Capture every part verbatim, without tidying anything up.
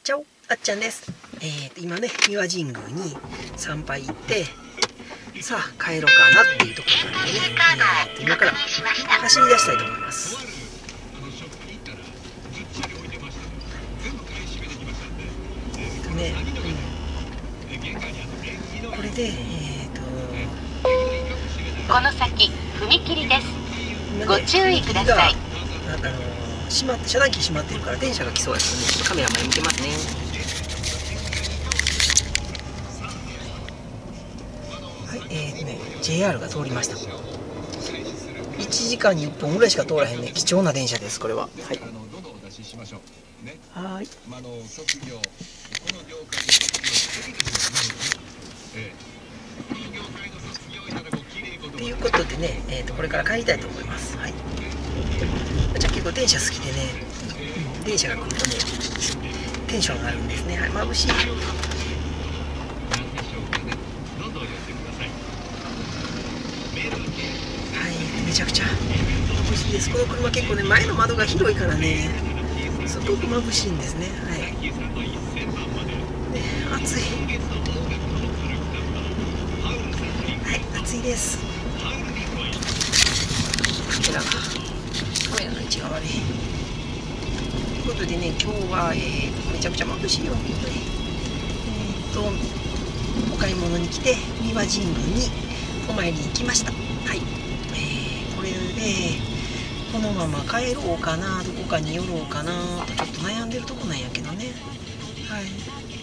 チャオ、あっちゃんです。えーと今ね、三輪神宮に参拝行って、さあ帰ろうかなっていうところなんでね、えーと今から走り出したいと思います。えっとね、うん、これで、えーとこの先踏切です。ご注意ください。 あの閉まって遮断機閉まってるから電車が来そうやからね、ちょっとカメラ前見てますね。はい、えーとね ジェイアール が通りました。いちじかんにいっぽんぐらいしか通らへんね、貴重な電車です。これははい、はい。ということでね、えーとこれから帰りたいと思います。はい。じゃあ結構電車好きでね、うん、電車が来るとねテンション上がるんですね。はい、眩しい。はい、めちゃくちゃ眩しいです。この車結構ね前の窓が広いからねすごく眩しいんですね。はい、ね、暑い。はい、暑いです。カメラがカメラの位置が悪い。ということでね、今日は、えー、めちゃくちゃ眩しいよ。えー、とお買い物に来て三輪神宮にお参りに来ました。はい、えー、これでこのまま帰ろうかな、どこかに寄ろうかなとちょっと悩んでるとこなんやけどね。はい、はい、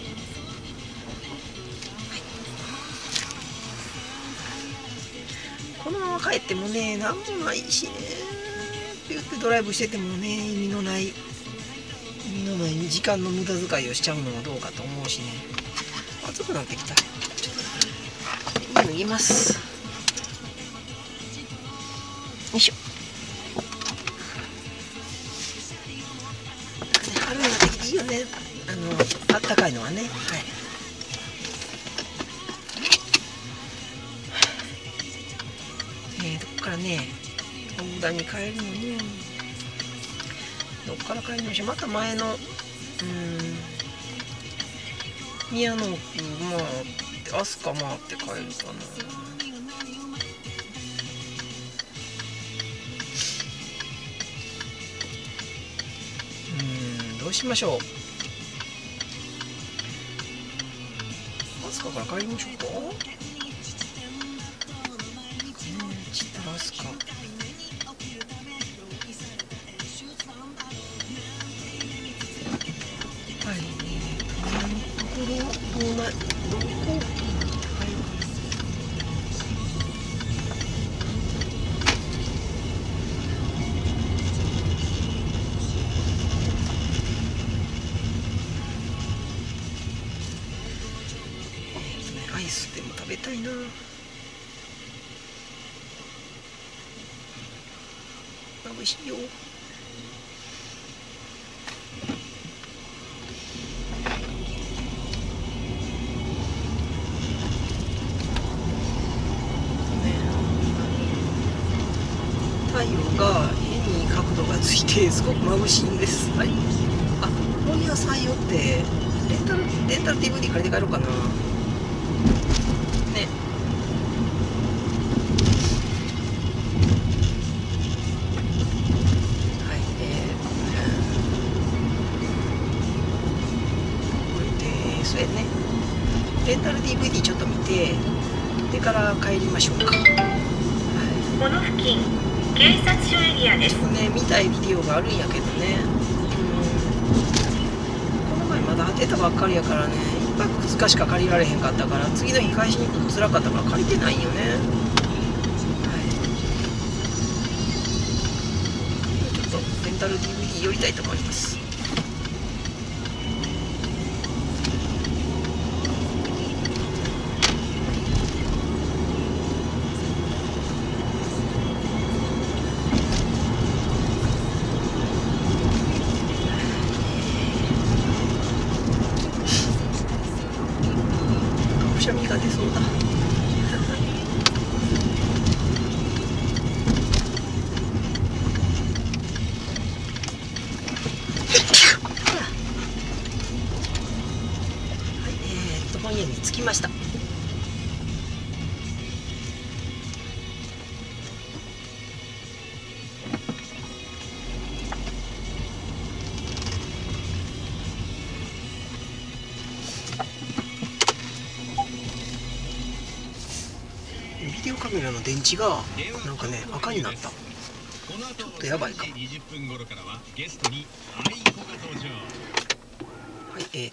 このまま帰ってもね何もないしねって言ってドライブしててもね意味のない意味のない時間の無駄遣いをしちゃうのもどうかと思うしね。暑くなってきた。ちょっと脱ぎます。よいしょ。春になってきていいよね、あのあったかいのはね。はい、えー、どっからね本田に帰るのね。どっから帰りましょう。また前のうーん宮野区回って飛鳥回って帰るかな。うーんどうしましょう。飛鳥から帰りましょうか。うんちったら飛鳥。はい、えーと今のところどうなどこ、はい、えーとねアイスでも食べたいな。眩しいよ。太陽が変に角度がついてすごく眩しいんです。はい、あ、本屋さん寄ってレンタルレンタル ディーブイディー 借りて帰ろうかなね。はい、えー、これでそうやね、レンタル ディーブイディー ちょっと見てでから帰りましょうか。はい、 この付近警察署エリアです。 ちょっとね見たいビデオがあるんやけどね、この前まだ当てたばっかりやからねいっぱくふつかしか借りられへんかったから次の日返しに行くのつらかったから借りてないよね。はい、ちょっとレンタル ディーブイディー 寄りたいと思います。くしゃみが出そうだ。 家に着きました。ビデオカメラの電池がなんかね赤になった。ちょっとやばいかも。はい、えー、